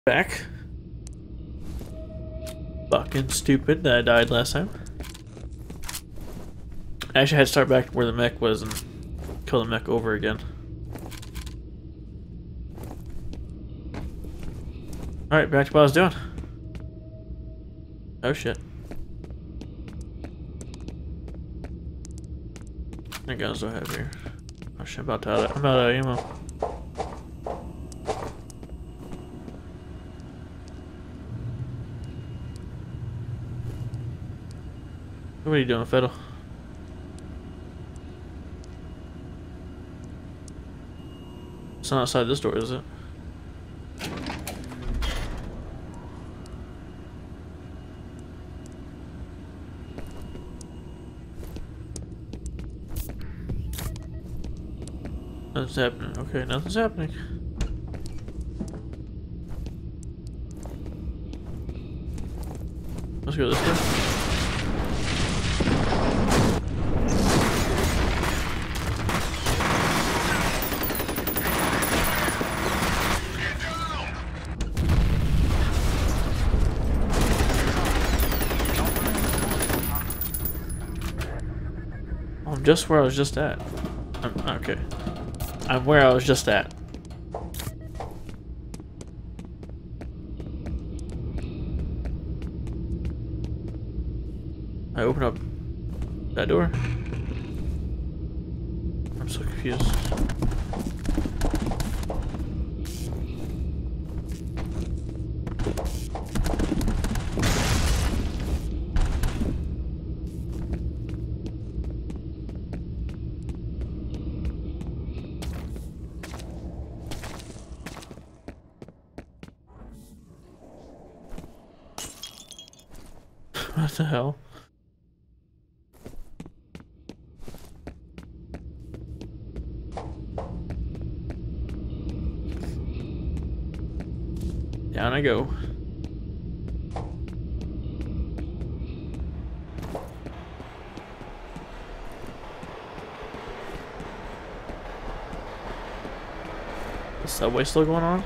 Back. Fucking stupid that I died last time. I actually had to start back where the mech was and kill the mech over again. Alright, back to what I was doing. Oh shit. What guns do I have here? Oh shit, I'm about out of ammo. What are you doing, Fiddle? It's not outside this door, is it? Nothing's happening. Okay, nothing's happening. Let's go this way. I'm just where I was just at. Okay. I'm where I was just at. I open up that door. I'm so confused. What the hell? Down I go. The subway still going on?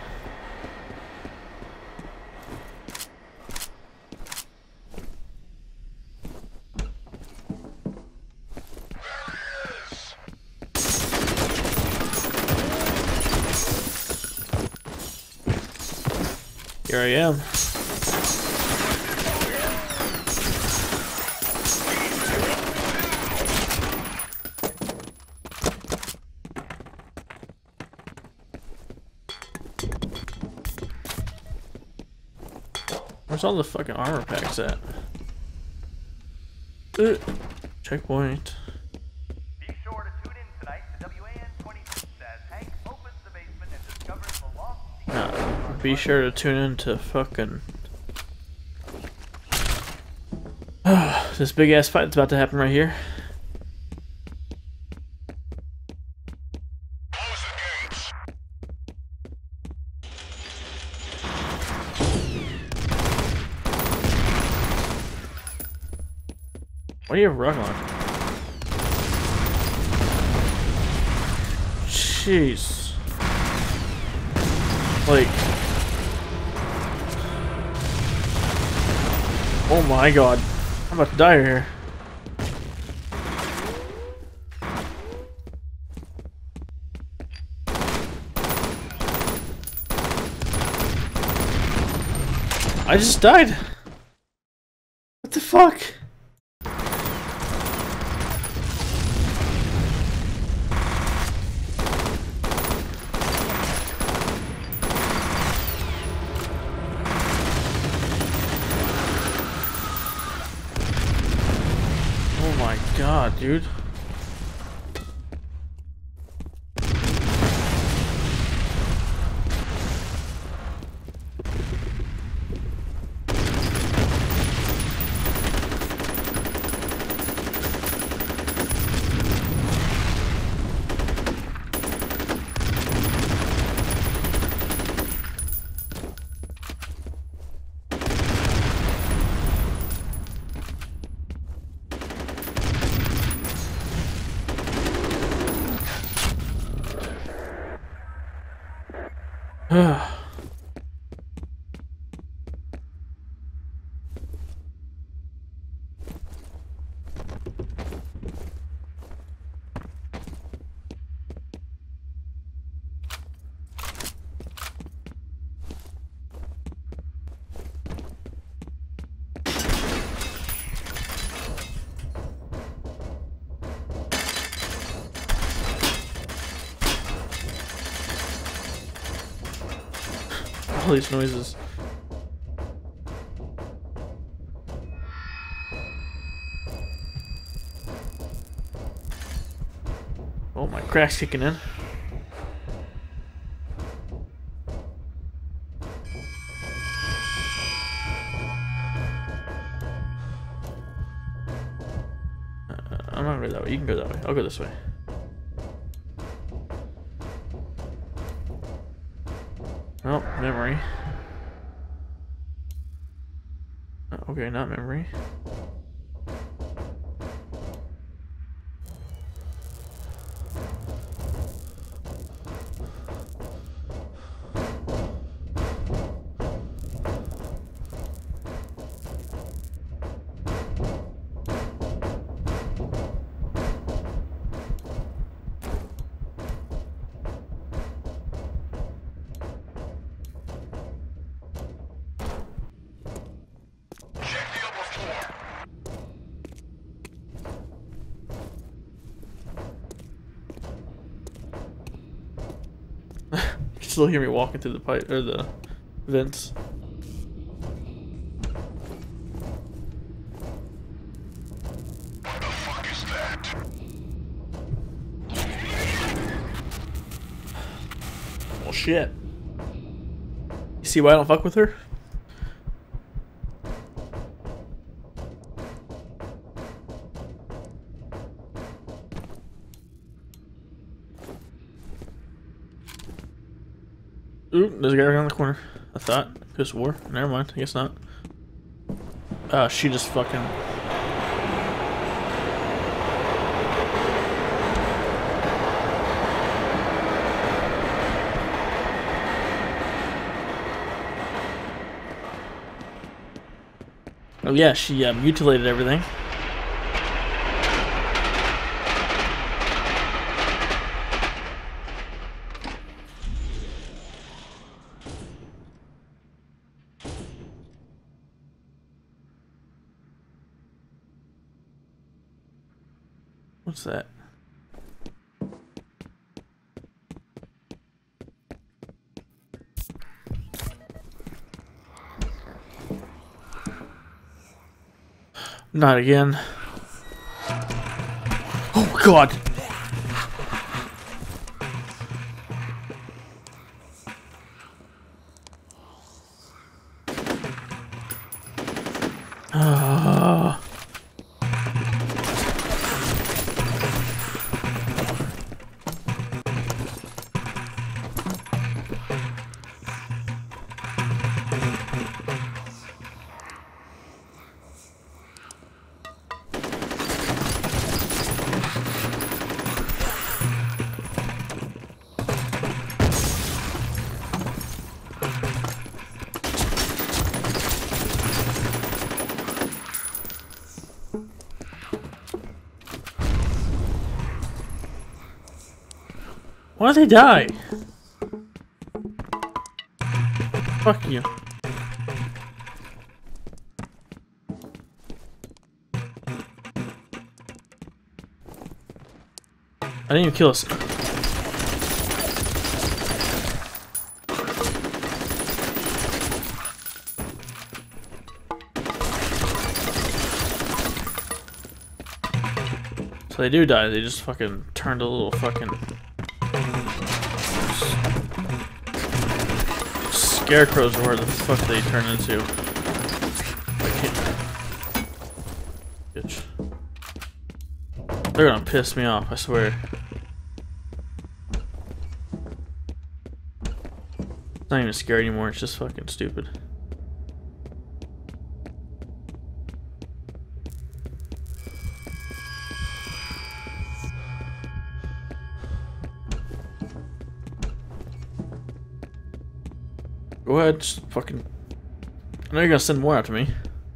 Here I am. Where's all the fucking armor packs at? Checkpoint. Be sure to tune in tonight to WAN-26 as Hank opens the basement and discovers the lost... Be sure to tune in to fucking... this big ass fight that's about to happen right here. Why do you have a rug on? Jeez. Like... oh my god. I'm about to die here. I just died. What the fuck? Oh my god, dude. all these noises. Oh, my crack's kicking in. I'm not going that way. You can go that way. I'll go this way. Oh, memory. Okay, not memory. Still hear me walking through the pipe or the vents. What the fuck is that? Well, shit. You see why I don't fuck with her? Ooh, there's a guy around the corner. I thought. Just war. Never mind. I guess not. She just fucking... Oh yeah, she mutilated everything. What's that? Not again. Oh god! Why did they die? Fuck you. I didn't even kill us. So they do die, they just fucking turned a little fucking... Scarecrows, or where the fuck they turn into. Bitch. They're gonna piss me off, I swear. It's not even scary anymore, it's just fucking stupid. Go ahead, just fucking... I know you're gonna send more after me.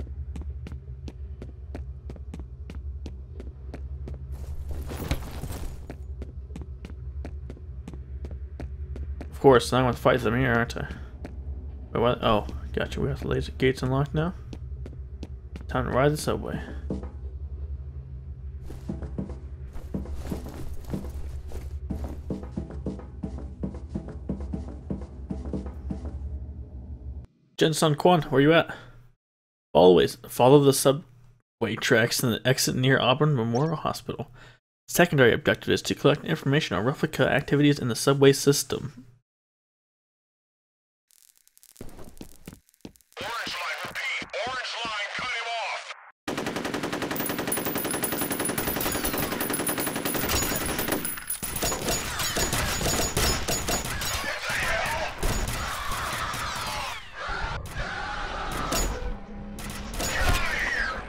Of course, I'm gonna fight them here, aren't I? Wait, what? Oh, gotcha. We have the laser gates unlocked now. Time to ride the subway. Jensen Kwan, where you at? Follow the subway tracks and the exit near Auburn Memorial Hospital. Secondary objective is to collect information on replica activities in the subway system. Orange line, repeat. Orange line, cut him off. What the hell? Get out of here!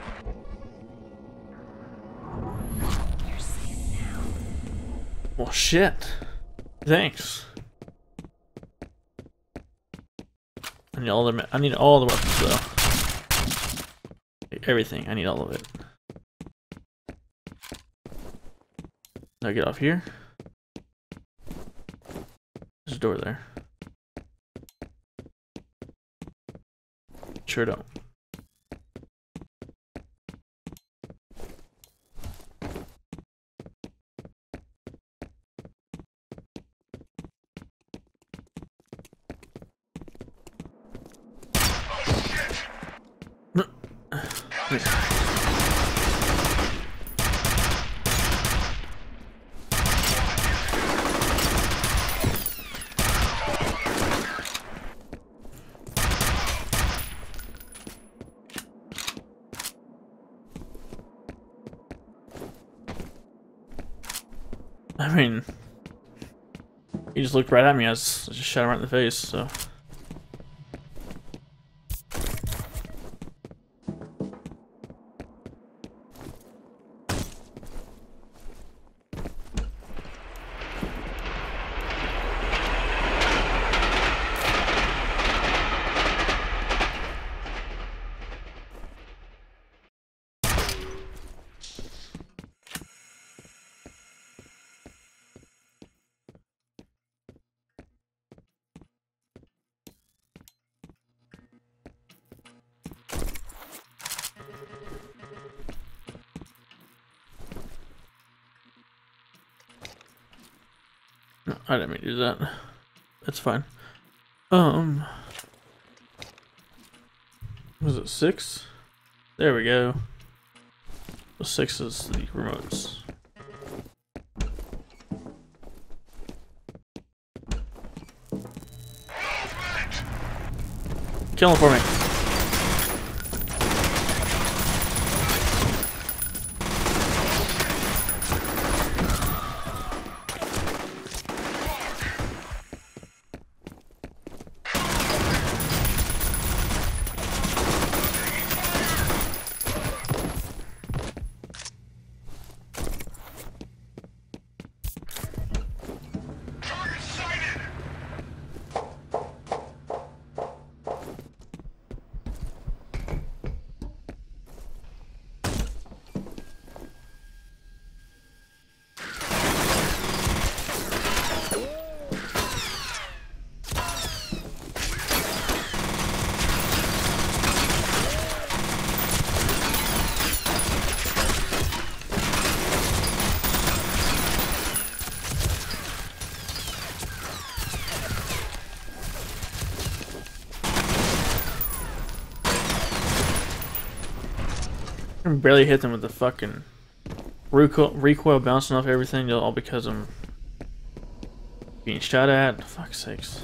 Well, shit. Thanks. I need all the weapons though. Like, everything. I need all of it. Now get off here. There's a door there. Sure don't. I mean, he just looked right at me. I just shot him right in the face, so. No, I didn't mean to do that. That's fine. Was it 6? There we go. The 6 is the remotes. Kill him for me. I barely hit them with the fucking recoil bouncing off everything, all because I'm being shot at. Fuck's sakes.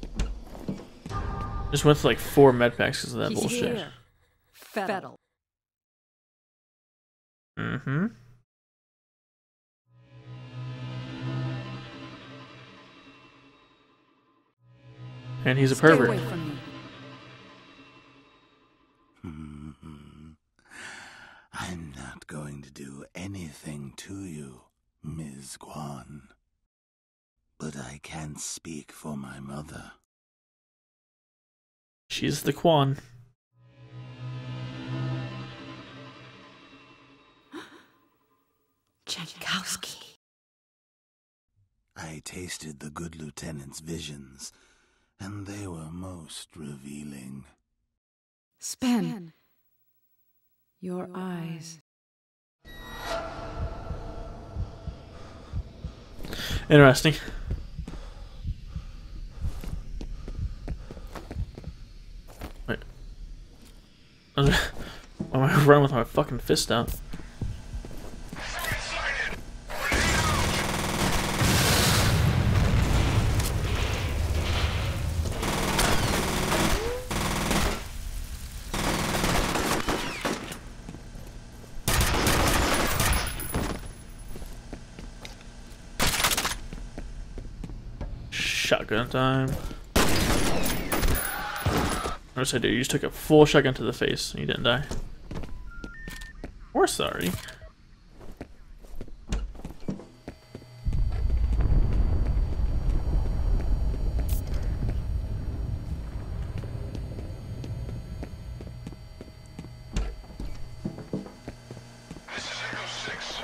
Just went for like 4 med packs because of that bullshit. Here. Fettle. Mm-hmm. And he's a Stay pervert. away from me. I'm not going to do anything to you, Ms. Guan. But I can't speak for my mother. She's the Quan. Jankowski. I tasted the good lieutenant's visions, and they were most revealing. Spen. Your eyes. Interesting. Why am I running with my fucking fist out? Shotgun time. Notice I did. You just took a full shotgun to the face and you didn't die. We're sorry. This is Echo 6.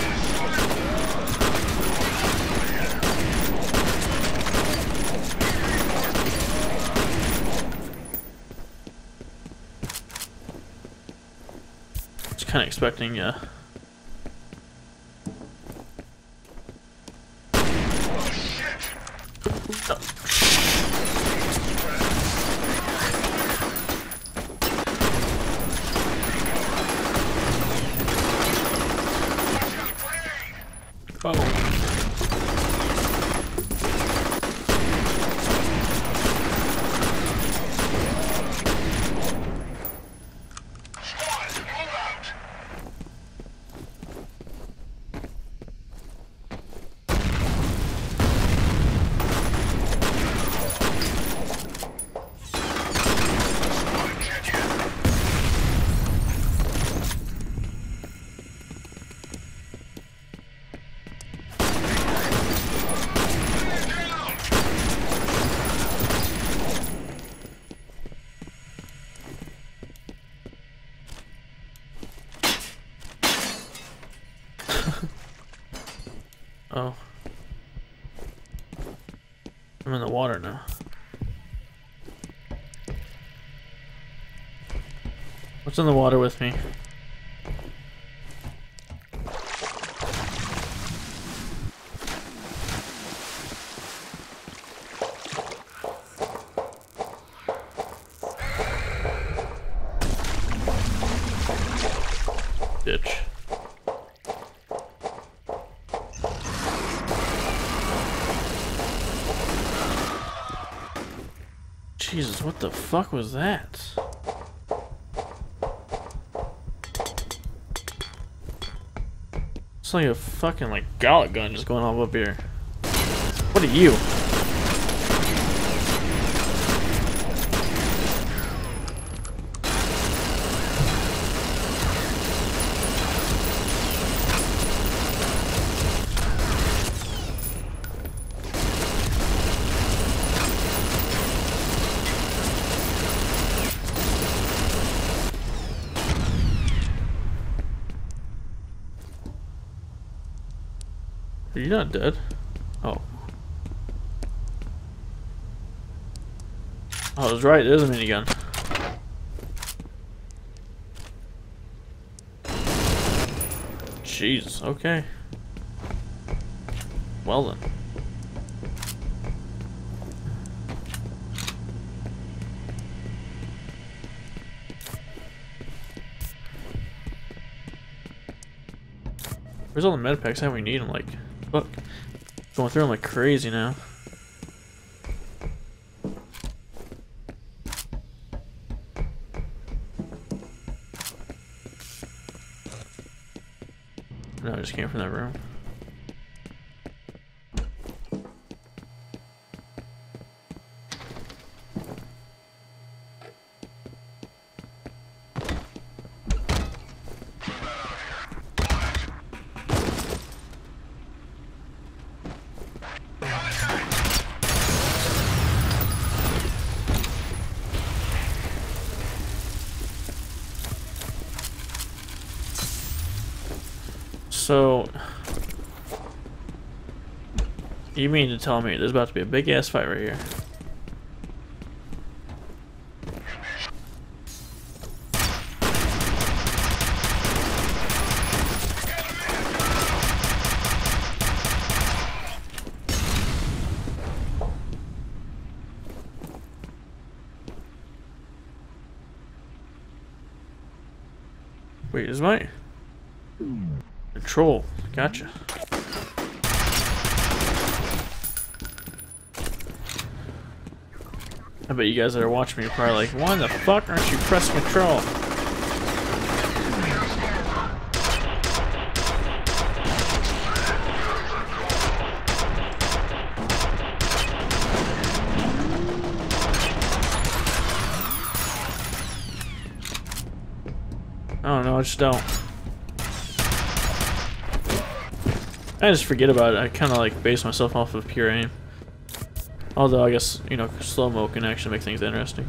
Just kind of expecting, yeah. Oh. Oh. I'm in the water now. What's in the water with me? Bitch. Jesus, what the fuck was that? It's like a fucking like gauntlet gun just going off up here. What are you? Are you not dead? Oh. Oh, I was right, it is a minigun. Jeez, okay. Well then. Where's all the med packs that we need? I'm like, fuck. Going through them like crazy now. No, I just came from that room. So, you mean to tell me there's about to be a big ass fight right here? Wait, is my control? Gotcha. I bet you guys that are watching me are probably like, why the fuck aren't you pressing control? I don't know, I just don't. I just forget about it. I kind of like base myself off of pure aim. Although I guess, you know, slow-mo can actually make things interesting.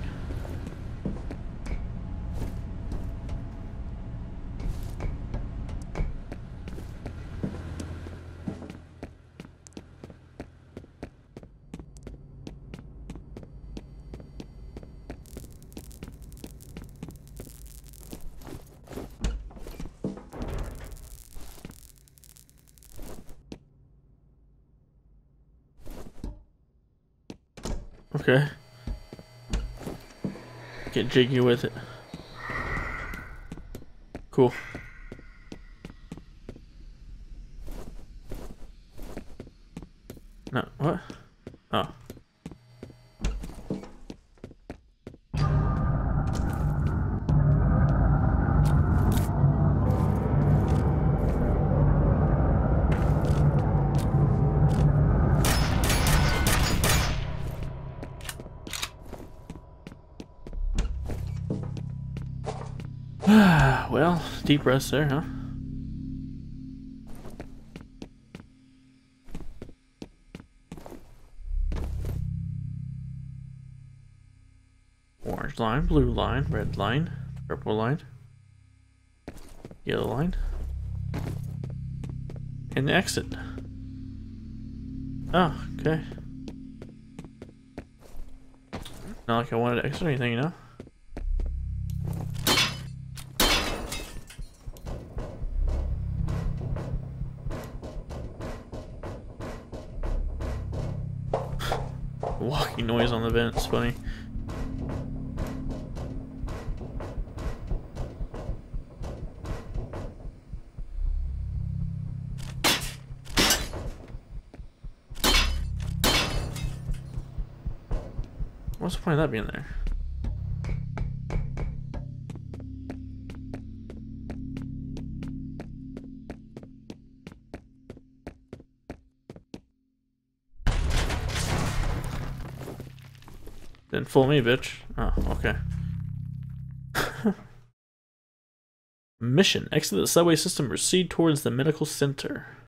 Okay. Get jiggy with it. Cool. No, what? Oh. Well, deep rest there, huh? Orange line, blue line, red line, purple line, yellow line, and the exit. Oh, okay. Not like I wanted to exit or anything, you know? Walking noise on the vent, it's funny. What's the point of that being there? Didn't fool me, bitch. Oh, okay. Mission. Exit the subway system. Proceed towards the medical center.